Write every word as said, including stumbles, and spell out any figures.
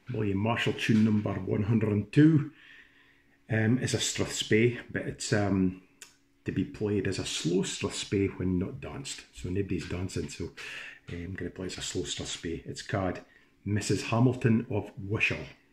William Marshall tune number one hundred and two. Um, it's a strathspey, but it's um, to be played as a slow strathspey when not danced. So nobody's dancing, so um, I'm going to play it as a slow strathspey. It's called Missus Hamilton of Wishaw.